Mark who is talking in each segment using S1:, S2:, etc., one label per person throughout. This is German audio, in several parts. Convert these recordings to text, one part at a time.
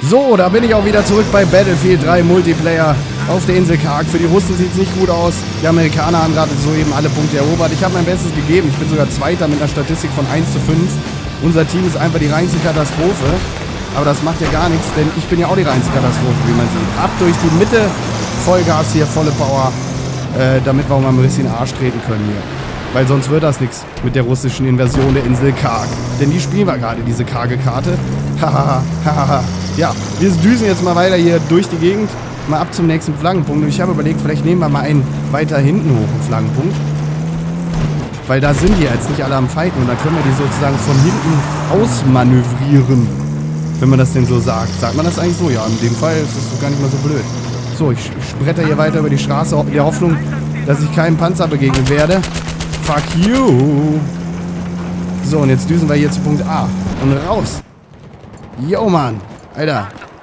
S1: So, da bin ich auch wieder zurück bei Battlefield 3 Multiplayer auf der Insel Karg. Für die Russen sieht es nicht gut aus. Die Amerikaner haben gerade soeben alle Punkte erobert. Ich habe mein Bestes gegeben. Ich bin sogar Zweiter mit einer Statistik von 1:5. Unser Team ist einfach die reinste Katastrophe. Aber das macht ja gar nichts, denn ich bin ja auch die reinste Katastrophe, wie man sieht. Ab durch die Mitte, Vollgas hier, volle Power, damit wir auch mal ein bisschen Arsch treten können hier. Weil sonst wird das nichts mit der russischen Invasion der Insel Karg. Denn die spielen wir gerade, diese karge Karte. Hahaha, hahaha. Ja, wir düsen jetzt mal weiter hier durch die Gegend, mal ab zum nächsten Flaggenpunkt. Und ich habe überlegt, vielleicht nehmen wir mal einen weiter hinten hoch, einen Flaggenpunkt. Weil da sind die jetzt nicht alle am Fighten und da können wir die sozusagen von hinten ausmanövrieren. Wenn man das denn so sagt. Sagt man das eigentlich so? Ja, in dem Fall ist das gar nicht mal so blöd. So, ich spretter hier weiter über die Straße in der Hoffnung, dass ich keinem Panzer begegnen werde. Fuck you! So, und jetzt düsen wir hier zu Punkt A. Und raus! Yo, Mann! Alter!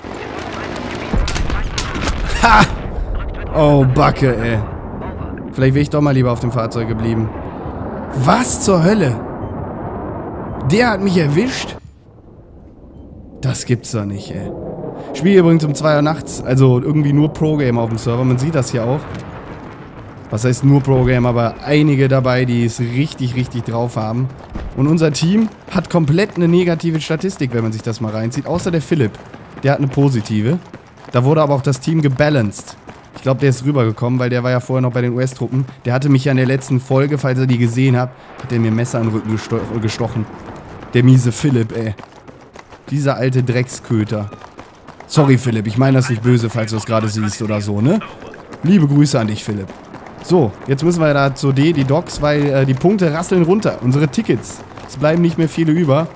S1: Ha! Oh, Backe, ey. Vielleicht wäre ich doch mal lieber auf dem Fahrzeug geblieben. Was zur Hölle? Der hat mich erwischt? Das gibt's doch nicht, ey. Ich spiele übrigens um 2 Uhr nachts, also irgendwie nur Pro-Game auf dem Server. Man sieht das hier auch. Was heißt nur Pro-Game, aber einige dabei, die es richtig, richtig drauf haben. Und unser Team hat komplett eine negative Statistik, wenn man sich das mal reinzieht. Außer der Philipp. Der hat eine positive. Da wurde aber auch das Team gebalanced. Ich glaube, der ist rübergekommen, weil der war ja vorher noch bei den US-Truppen. Der hatte mich ja in der letzten Folge, falls ihr die gesehen habt, hat der mir Messer in den Rücken gestochen. Der miese Philipp, ey. Dieser alte Drecksköter. Sorry, Philipp, ich meine das nicht böse, falls du es gerade siehst oder so, ne? Liebe Grüße an dich, Philipp. So, jetzt müssen wir da zur D, die Docks, weil die Punkte rasseln runter. Unsere Tickets. Es bleiben nicht mehr viele über.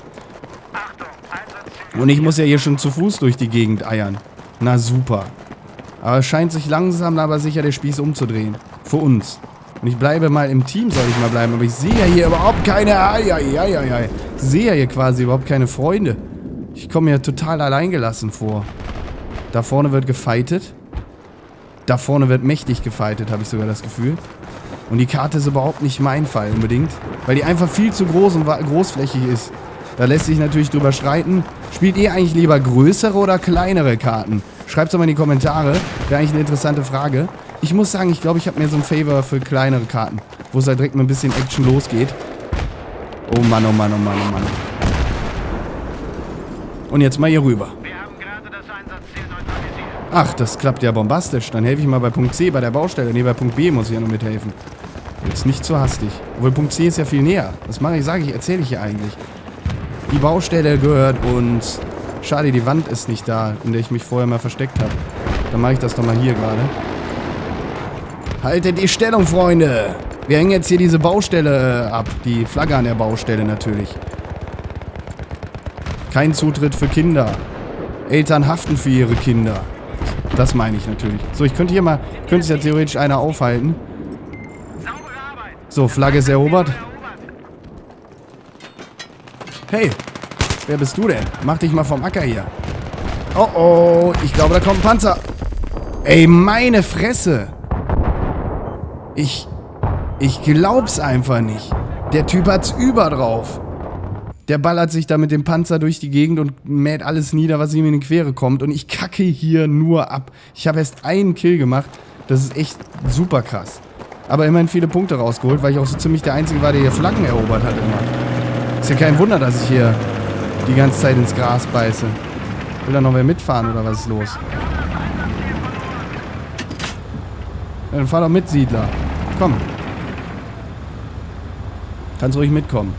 S1: Und ich muss ja hier schon zu Fuß durch die Gegend eiern. Na super. Aber es scheint sich langsam, aber sicher der Spieß umzudrehen. Für uns. Und ich bleibe mal im Team, soll ich mal bleiben. Aber ich sehe ja hier überhaupt keine... Ich sehe ja hier quasi überhaupt keine Freunde. Ich komme mir total alleingelassen vor. Da vorne wird gefightet. Da vorne wird mächtig gefightet, habe ich sogar das Gefühl. Und die Karte ist überhaupt nicht mein Fall unbedingt. Weil die einfach viel zu groß und großflächig ist. Da lässt sich natürlich drüber streiten. Spielt ihr eigentlich lieber größere oder kleinere Karten? Schreibt es doch mal in die Kommentare. Wäre eigentlich eine interessante Frage. Ich muss sagen, ich glaube, ich habe mir so ein Favor für kleinere Karten. Wo es halt direkt mal ein bisschen Action losgeht. Oh Mann, oh Mann, oh Mann, oh Mann. Und jetzt mal hier rüber. Ach, das klappt ja bombastisch. Dann helfe ich mal bei Punkt C, bei der Baustelle. Ne, bei Punkt B muss ich ja noch mithelfen. Jetzt nicht zu hastig. Obwohl Punkt C ist ja viel näher. Was mache ich, erzähle ich hier eigentlich. Die Baustelle gehört uns. Schade, die Wand ist nicht da, in der ich mich vorher mal versteckt habe. Dann mache ich das doch mal hier gerade. Haltet die Stellung, Freunde! Wir hängen jetzt hier diese Baustelle ab. Die Flagge an der Baustelle natürlich. Kein Zutritt für Kinder. Eltern haften für ihre Kinder. Das meine ich natürlich. So, ich könnte hier mal... Könnte sich ja theoretisch einer aufhalten. So, Flagge ist erobert. Hey, wer bist du denn? Mach dich mal vom Acker hier. Oh, oh, ich glaube, da kommt ein Panzer. Ey, meine Fresse. Ich glaub's einfach nicht. Der Typ hat's über drauf. Der ballert sich da mit dem Panzer durch die Gegend und mäht alles nieder, was ihm in die Quere kommt. Und ich kacke hier nur ab. Ich habe erst einen Kill gemacht. Das ist echt super krass. Aber immerhin viele Punkte rausgeholt, weil ich auch so ziemlich der Einzige war, der hier Flaggen erobert hat immer. Ist ja kein Wunder, dass ich hier die ganze Zeit ins Gras beiße. Will da noch wer mitfahren oder was ist los? Ja, dann fahr doch mit, Siedler. Komm. Kannst ruhig mitkommen.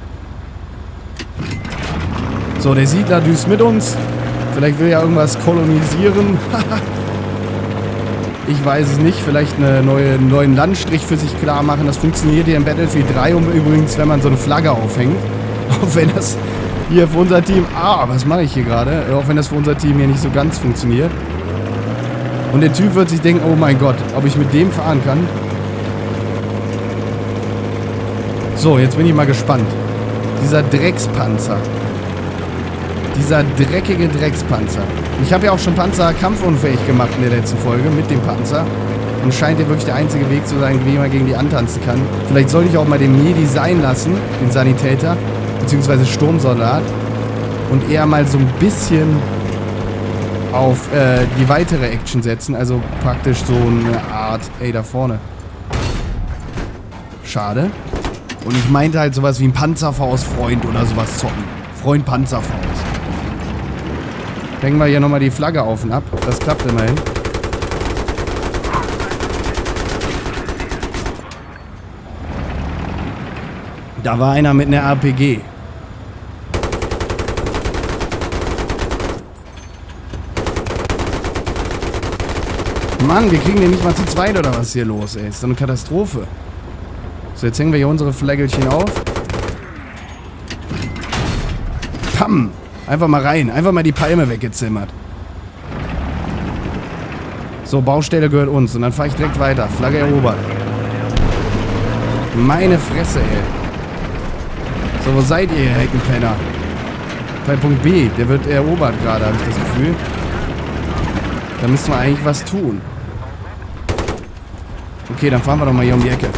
S1: So, der Siedler düst mit uns. Vielleicht will er irgendwas kolonisieren. Ich weiß es nicht. Vielleicht einen neuen Landstrich für sich klar machen. Das funktioniert hier im Battlefield 3 übrigens, wenn man so eine Flagge aufhängt. Auch wenn das hier für unser Team... was mache ich hier gerade? Auch wenn das für unser Team hier nicht so ganz funktioniert. Und der Typ wird sich denken, oh mein Gott, ob ich mit dem fahren kann. So, jetzt bin ich mal gespannt. Dieser Dreckspanzer. Dieser dreckige Dreckspanzer. Ich habe ja auch schon Panzer kampfunfähig gemacht in der letzten Folge mit dem Panzer. Und scheint ja wirklich der einzige Weg zu sein, wie man gegen die antanzen kann. Vielleicht sollte ich auch mal den Medi sein lassen, den Sanitäter, beziehungsweise Sturmsoldat. Und eher mal so ein bisschen auf die weitere Action setzen. Also praktisch so eine Art, ey, da vorne. Schade. Und ich meinte halt sowas wie ein Panzerfaust-Freund oder sowas zocken. Freund Panzerfaust. Hängen wir hier nochmal die Flagge auf und ab. Das klappt immerhin. Da war einer mit einer RPG. Mann, wir kriegen den nicht mal zu zweit oder was ist hier los, ey? Ist doch eine Katastrophe. So, jetzt hängen wir hier unsere Flaggelchen auf. Pam! Einfach mal rein. Einfach mal die Palme weggezimmert. So, Baustelle gehört uns. Und dann fahre ich direkt weiter. Flagge erobert. Meine Fresse, ey. So, wo seid ihr, Heckenpenner? Bei Punkt B. Der wird erobert gerade, habe ich das Gefühl. Da müssen wir eigentlich was tun. Okay, dann fahren wir doch mal hier um die Ecke.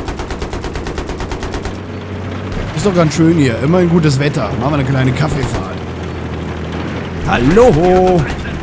S1: Ist doch ganz schön hier. Immer ein gutes Wetter. Machen wir eine kleine Kaffeefahrt. Hallo!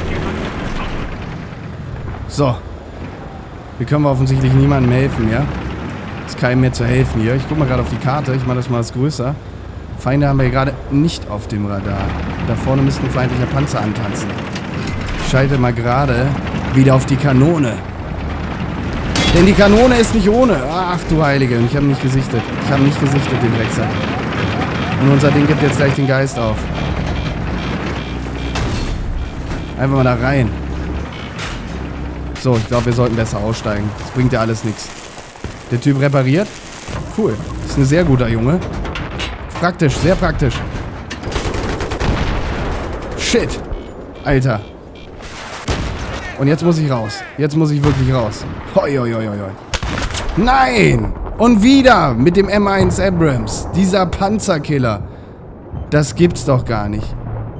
S1: So. Hier können wir offensichtlich niemandem helfen, ja? Ist keinem mehr zu helfen hier. Ich guck mal gerade auf die Karte. Ich mache das mal größer. Feinde haben wir hier gerade nicht auf dem Radar. Da vorne müsste ein feindlicher Panzer antanzen. Ich schalte mal gerade wieder auf die Kanone. Denn die Kanone ist nicht ohne. Ach du Heilige. Und ich habe nicht gesichtet. Ich habe nicht gesichtet, den Drecksack. Und unser Ding gibt jetzt gleich den Geist auf. Einfach mal da rein. So, ich glaube, wir sollten besser aussteigen. Das bringt ja alles nichts. Der Typ repariert. Cool. Ist ein sehr guter Junge. Praktisch, sehr praktisch. Shit. Alter. Und jetzt muss ich raus. Jetzt muss ich wirklich raus. Hoi, hoi, hoi, hoi. Nein! Und wieder mit dem M1 Abrams. Dieser Panzerkiller. Das gibt's doch gar nicht.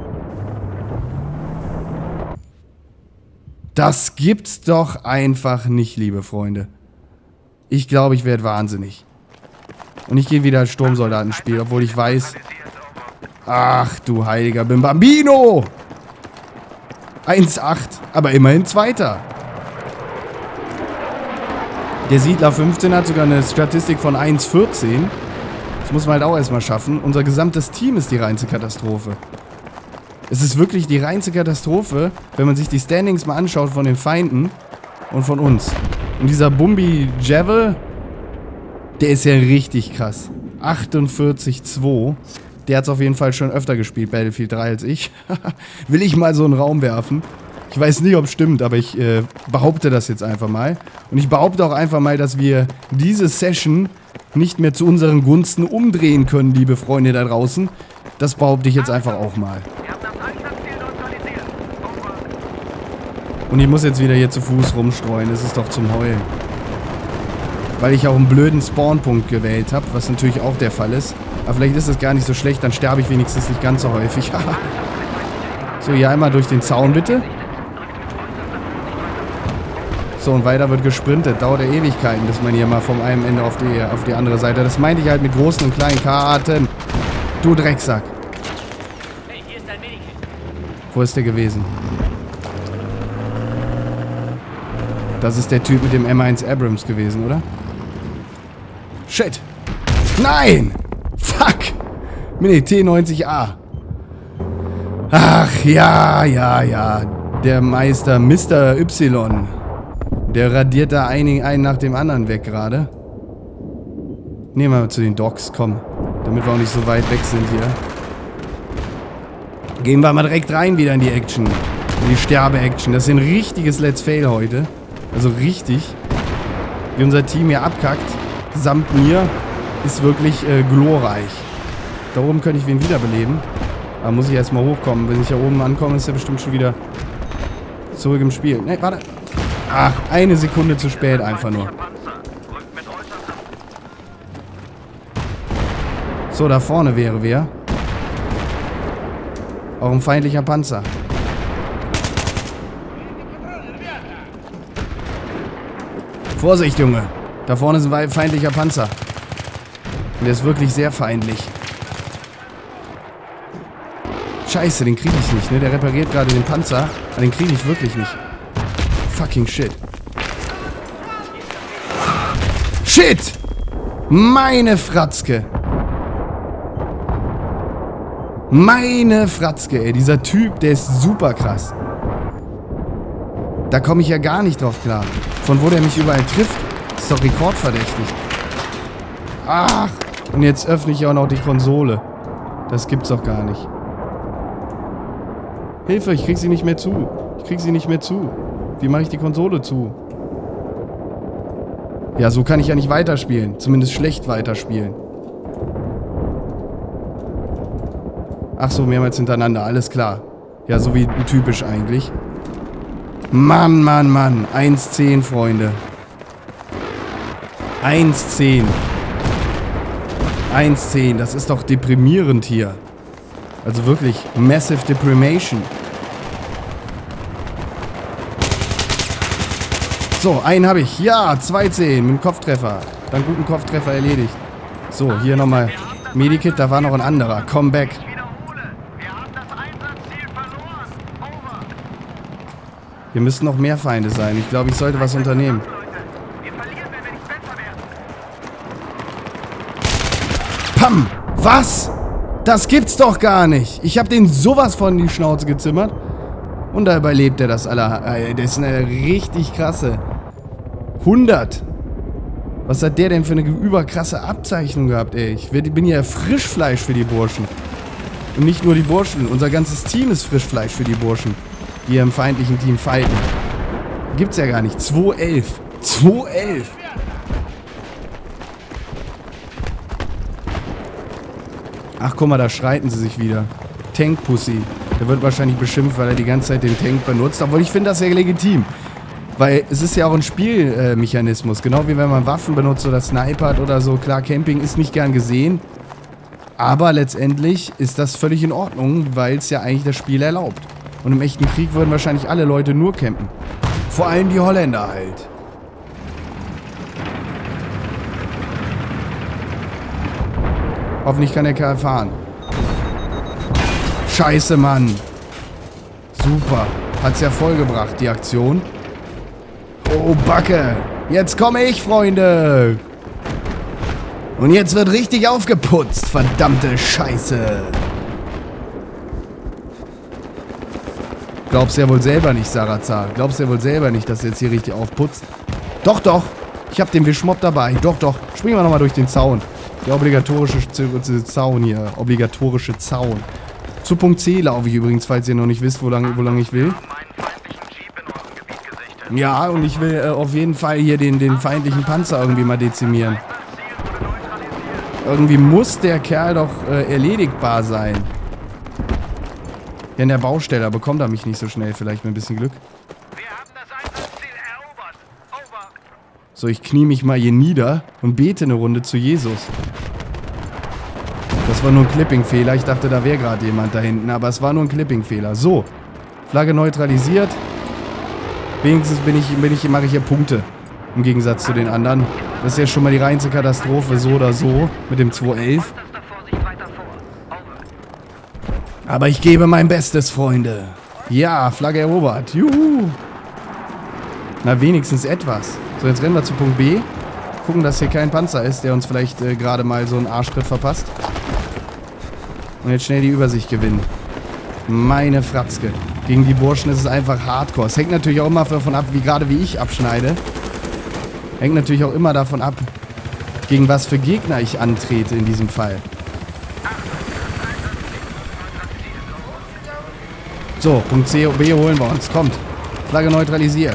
S1: Das gibt's doch einfach nicht, liebe Freunde. Ich glaube, ich werde wahnsinnig. Und ich gehe wieder als Sturmsoldatenspiel, obwohl ich weiß... Ach, du heiliger Bimbambino! 1,8, aber immerhin Zweiter. Der Siedler 15 hat sogar eine Statistik von 1,14. Das muss man halt auch erstmal schaffen. Unser gesamtes Team ist die reinste Katastrophe. Es ist wirklich die reinste Katastrophe, wenn man sich die Standings mal anschaut von den Feinden und von uns. Und dieser Bumbi Javel, der ist ja richtig krass. 48,2. Der hat es auf jeden Fall schon öfter gespielt, Battlefield 3 als ich. Will ich mal so einen Raum werfen. Ich weiß nicht, ob es stimmt, aber ich behaupte das jetzt einfach mal. Und ich behaupte auch einfach mal, dass wir diese Session nicht mehr zu unseren Gunsten umdrehen können, liebe Freunde da draußen. Das behaupte ich jetzt einfach auch mal. Und ich muss jetzt wieder hier zu Fuß rumstreuen. Das ist doch zum Heulen. Weil ich auch einen blöden Spawnpunkt gewählt habe, was natürlich auch der Fall ist. Aber vielleicht ist es gar nicht so schlecht, dann sterbe ich wenigstens nicht ganz so häufig. So, hier einmal durch den Zaun, bitte. So, und weiter wird gesprintet. Dauert ja Ewigkeiten, bis man hier mal vom einen Ende auf die andere Seite. Das meinte ich halt mit großen und kleinen Karten. Du Drecksack.
S2: Hey, hier ist dein Medikit.
S1: Wo ist der gewesen? Das ist der Typ mit dem M1 Abrams gewesen, oder? Shit. Nein! Fuck! Mit dem T90A. Ach, ja, ja, ja. Der Meister Mr. Y. Der radiert da einen nach dem anderen weg gerade. Nehmen wir mal zu den Docks, komm. Damit wir auch nicht so weit weg sind hier. Gehen wir mal direkt rein wieder in die Action. In die Sterbe-Action. Das ist ein richtiges Let's Fail heute. Also richtig. Wie unser Team hier abkackt. Samt mir. Ist wirklich glorreich. Da oben könnte ich wen wiederbeleben. Da muss ich erstmal hochkommen. Wenn ich hier oben ankomme, ist er bestimmt schon wieder zurück im Spiel. Ne, warte. Ach, eine Sekunde zu spät einfach nur. So, da vorne wäre wer. Auch ein feindlicher Panzer. Vorsicht, Junge. Da vorne ist ein feindlicher Panzer. Und der ist wirklich sehr feindlich. Scheiße, den kriege ich nicht, ne? Der repariert gerade den Panzer. Aber den kriege ich wirklich nicht. Fucking shit. Shit! Meine Fratzke. Meine Fratzke, ey. Dieser Typ, der ist super krass. Da komme ich ja gar nicht drauf klar. Von wo der mich überall trifft, ist doch rekordverdächtig. Ach, und jetzt öffne ich auch noch die Konsole. Das gibt's doch gar nicht. Hilfe, ich krieg sie nicht mehr zu. Ich krieg sie nicht mehr zu. Wie mache ich die Konsole zu? Ja, so kann ich ja nicht weiterspielen. Zumindest schlecht weiterspielen. Ach so, mehrmals hintereinander, alles klar. Ja, so wie typisch eigentlich. Mann, Mann, Mann. 1-10, Freunde. 1-10. 1-10, das ist doch deprimierend hier. Also wirklich, massive deprimation. So, einen habe ich. Ja, 2-10 mit dem Kopftreffer. Dann guten Kopftreffer erledigt. So, hier nochmal Medikit, da war noch ein anderer. Comeback. Hier müssen noch mehr Feinde sein. Ich glaube, ich sollte was unternehmen. Pam! Was? Das gibt's doch gar nicht. Ich habe den sowas von in die Schnauze gezimmert. Und da überlebt er das aller. Das ist eine richtig krasse. 100. Was hat der denn für eine überkrasse Abzeichnung gehabt, ey? Ich bin ja Frischfleisch für die Burschen. Und nicht nur die Burschen. Unser ganzes Team ist Frischfleisch für die Burschen, die hier im feindlichen Team fighten. Gibt's ja gar nicht. 2-11. 2-11. Ach, guck mal, da streiten sie sich wieder. Tank-Pussy. Der wird wahrscheinlich beschimpft, weil er die ganze Zeit den Tank benutzt. Obwohl, ich finde das ja legitim. Weil es ist ja auch ein Spielmechanismus. Genau wie wenn man Waffen benutzt oder snipert oder so. Klar, Camping ist nicht gern gesehen. Aber letztendlich ist das völlig in Ordnung, weil es ja eigentlich das Spiel erlaubt. Und im echten Krieg würden wahrscheinlich alle Leute nur campen. Vor allem die Holländer halt. Hoffentlich kann der Kerl fahren. Scheiße, Mann. Super. Hat's ja vollgebracht, die Aktion. Oh, Backe. Jetzt komme ich, Freunde. Und jetzt wird richtig aufgeputzt. Verdammte Scheiße. Glaubst ja wohl selber nicht, Sarazar. Glaubst ja wohl selber nicht, dass du jetzt hier richtig aufputzt. Doch, doch. Ich hab den Wischmopp dabei. Doch, doch. Springen wir nochmal durch den Zaun. Der obligatorische Zaun hier. Obligatorische Zaun. Zu Punkt C laufe ich übrigens, falls ihr noch nicht wisst, wo lang ich will. Ja, und ich will auf jeden Fall hier den feindlichen Panzer irgendwie mal dezimieren. Irgendwie muss der Kerl doch erledigbar sein. Ja, in der Baustelle bekommt er mich nicht so schnell. Vielleicht mit ein bisschen Glück. So, ich knie mich mal hier nieder und bete eine Runde zu Jesus. Das war nur ein Clipping-Fehler. Ich dachte, da wäre gerade jemand da hinten, aber es war nur ein Clipping-Fehler. So, Flagge neutralisiert. Wenigstens mache ich hier Punkte. Im Gegensatz zu den anderen. Das ist ja schon mal die reinste Katastrophe, so oder so. Mit dem 2-11. Aber ich gebe mein Bestes, Freunde. Ja, Flagge erobert. Juhu. Na, wenigstens etwas. So, jetzt rennen wir zu Punkt B. Gucken, dass hier kein Panzer ist, der uns vielleicht gerade mal so einen Arschtritt verpasst. Und jetzt schnell die Übersicht gewinnen. Meine Fratzke. Gegen die Burschen ist es einfach Hardcore. Es hängt natürlich auch immer davon ab, wie ich abschneide. Hängt natürlich auch immer davon ab, gegen was für Gegner ich antrete in diesem Fall. So, Punkt C und B holen wir uns. Kommt. Flagge neutralisiert.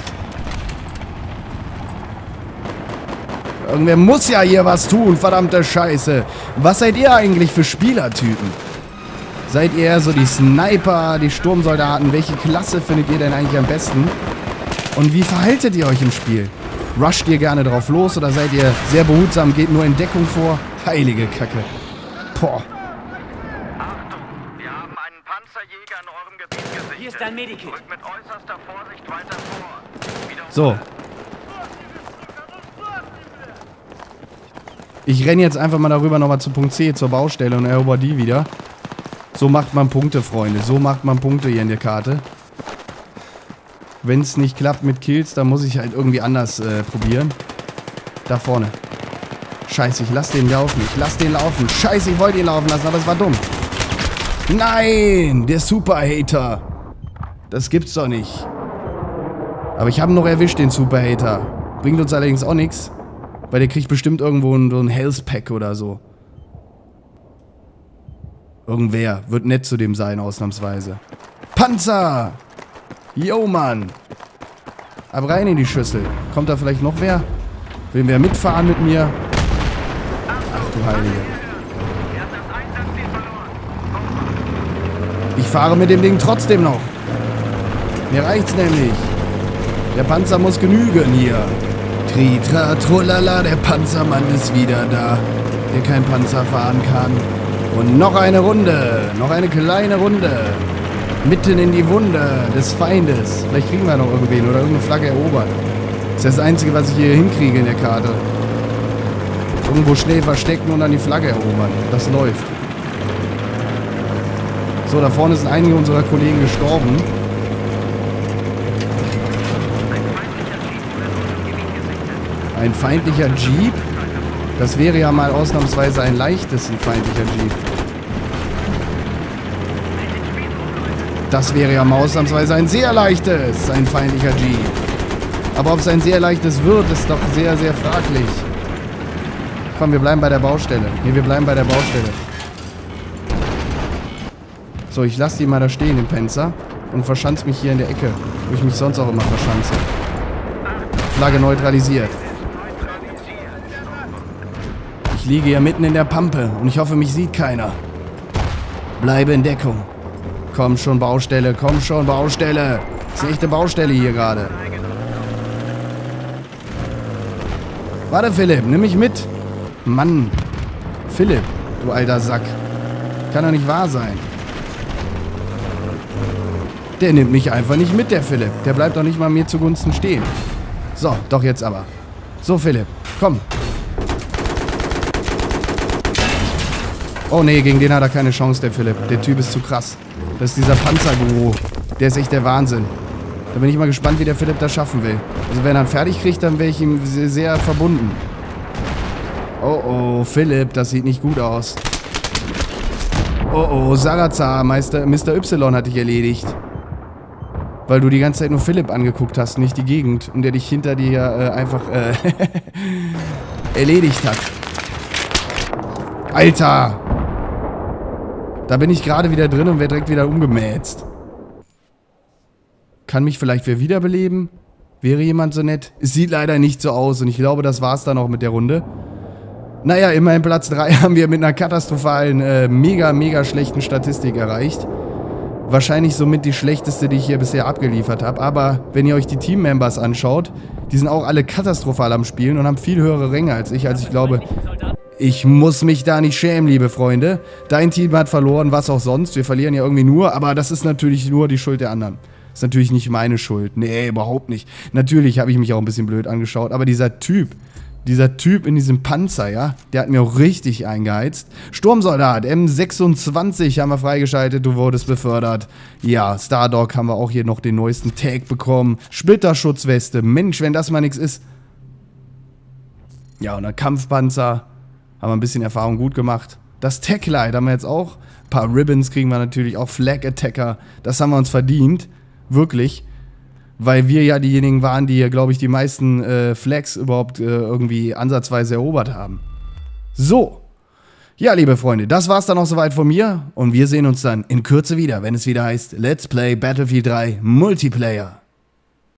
S1: Irgendwer muss ja hier was tun, verdammte Scheiße. Was seid ihr eigentlich für Spielertypen? Seid ihr eher so die Sniper, die Sturmsoldaten? Welche Klasse findet ihr denn eigentlich am besten? Und wie verhaltet ihr euch im Spiel? Rusht ihr gerne drauf los oder seid ihr sehr behutsam, geht nur in Deckung vor? Heilige Kacke. Boah.
S3: Achtung, wir haben einen Panzerjäger in eurem Gebiet gesichtet.
S2: Hier ist ein Medikit.
S3: Rückt mit äußerster Vorsicht weiter vor. Wiederhole.
S1: So. Ich renne jetzt einfach mal darüber nochmal zu Punkt C, zur Baustelle und erober die wieder. So macht man Punkte, Freunde. So macht man Punkte hier in der Karte. Wenn es nicht klappt mit Kills, dann muss ich halt irgendwie anders probieren. Da vorne. Scheiße, ich lass den laufen. Ich lass den laufen. Scheiße, ich wollte ihn laufen lassen, aber es war dumm. Nein, der Super-Hater. Das gibt's doch nicht. Aber ich habe ihn noch erwischt, den Super-Hater. Bringt uns allerdings auch nichts. Weil der kriegt bestimmt irgendwo so ein Health-Pack oder so. Irgendwer wird nett zu dem sein, ausnahmsweise. Panzer! Yo, Mann! Ab rein in die Schüssel. Kommt da vielleicht noch wer? Will wer mitfahren mit mir? Ach du Heilige. Ich fahre mit dem Ding trotzdem noch. Mir reicht's nämlich. Der Panzer muss genügen hier. Tritra, trullala, der Panzermann ist wieder da, der kein Panzer fahren kann. Und noch eine Runde, noch eine kleine Runde. Mitten in die Wunde des Feindes. Vielleicht kriegen wir noch irgendwen oder irgendeine Flagge erobert. Das ist das Einzige, was ich hier hinkriege in der Karte. Irgendwo schnell verstecken und dann die Flagge erobern. Das läuft. So, da vorne sind einige unserer Kollegen gestorben. Ein feindlicher Jeep? Das wäre ja mal ausnahmsweise ein leichtes, ein feindlicher Jeep. Das wäre ja mal ausnahmsweise ein sehr leichtes, ein feindlicher Jeep. Aber ob es ein sehr leichtes wird, ist doch sehr, sehr fraglich. Komm, wir bleiben bei der Baustelle. Ne, wir bleiben bei der Baustelle. So, ich lasse die mal da stehen, den Panzer. Und verschanze mich hier in der Ecke, wo ich mich sonst auch immer verschanze. Flagge neutralisiert. Ich liege ja mitten in der Pampe und ich hoffe, mich sieht keiner. Bleibe in Deckung. Komm schon, Baustelle, komm schon, Baustelle. Das ist eine echte Baustelle hier gerade. Warte, Philipp, nimm mich mit. Mann. Philipp, du alter Sack. Kann doch nicht wahr sein. Der nimmt mich einfach nicht mit, der Philipp. Der bleibt doch nicht mal mir zugunsten stehen. So, doch jetzt aber. So, Philipp, komm. Oh nee, gegen den hat er keine Chance, der Philipp. Der Typ ist zu krass. Das ist dieser Panzerguru. Der ist echt der Wahnsinn. Da bin ich mal gespannt, wie der Philipp das schaffen will. Also wenn er ihn fertig kriegt, dann wäre ich ihm sehr, sehr verbunden. Oh oh, Philipp, das sieht nicht gut aus. Oh oh, Sarazar, Mr. Y hat dich erledigt. Weil du die ganze Zeit nur Philipp angeguckt hast, nicht die Gegend. Und der dich hinter dir einfach erledigt hat. Alter! Da bin ich gerade wieder drin und werde direkt wieder umgemätzt. Kann mich vielleicht wer wiederbeleben? Wäre jemand so nett? Es sieht leider nicht so aus und ich glaube, das war's dann auch mit der Runde. Naja, immerhin Platz 3 haben wir mit einer katastrophalen, mega schlechten Statistik erreicht. Wahrscheinlich somit die schlechteste, die ich hier bisher abgeliefert habe. Aber wenn ihr euch die Team-Members anschaut, die sind auch alle katastrophal am Spielen und haben viel höhere Ränge als ich. Also ich glaube, ich muss mich da nicht schämen, liebe Freunde. Dein Team hat verloren, was auch sonst. Wir verlieren ja irgendwie nur, aber das ist natürlich nur die Schuld der anderen. Das ist natürlich nicht meine Schuld. Nee, überhaupt nicht. Natürlich habe ich mich auch ein bisschen blöd angeschaut, aber dieser Typ in diesem Panzer, ja, der hat mir auch richtig eingeheizt. Sturmsoldat, M26 haben wir freigeschaltet, du wurdest befördert. Ja, Stardog haben wir auch hier noch den neuesten Tag bekommen. Splitterschutzweste, Mensch, wenn das mal nichts ist. Ja, und der Kampfpanzer, haben wir ein bisschen Erfahrung gut gemacht. Das Tech-Light haben wir jetzt auch. Ein paar Ribbons kriegen wir natürlich auch. Flag Attacker, das haben wir uns verdient. Wirklich. Weil wir ja diejenigen waren, die ja, glaube ich, die meisten Flags überhaupt irgendwie ansatzweise erobert haben. So. Ja, liebe Freunde, das war's dann auch soweit von mir. Und wir sehen uns dann in Kürze wieder, wenn es wieder heißt Let's Play Battlefield 3 Multiplayer.